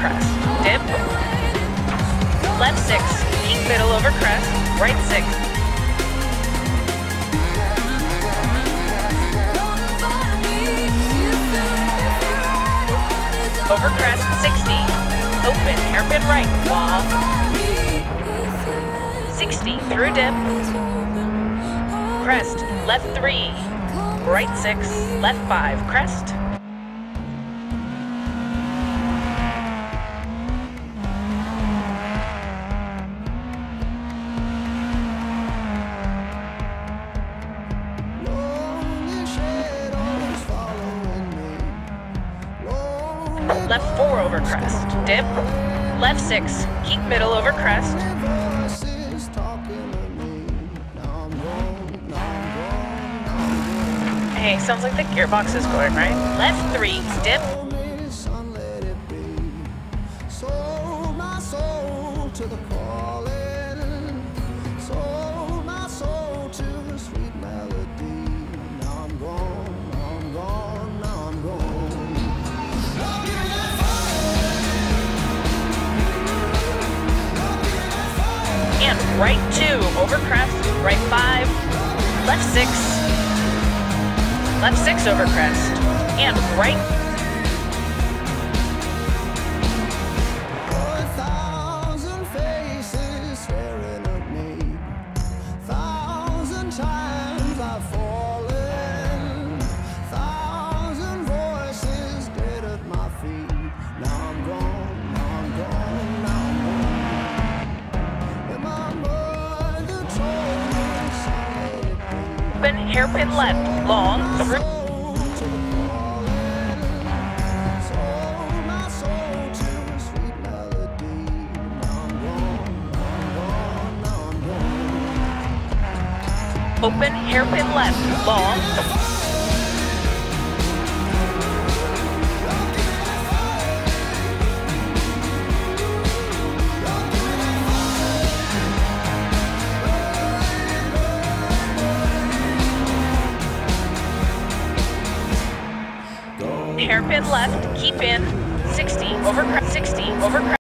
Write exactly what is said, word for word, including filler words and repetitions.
crest, dip, left six, keep middle over crest, right six, over crest, sixty, open, hairpin right, long, sixty, through dip, crest, left three, right six, left five, crest, left four over crest, dip, left six, keep middle over crest, hey, sounds like the gearbox is going, right? Left three, dip, and right two, over crest, right five, left six, left six over crest, and right, open, hairpin left, long, through, open, hairpin left, long, hairpin left, keep in, sixty, over crest, sixty, over crest.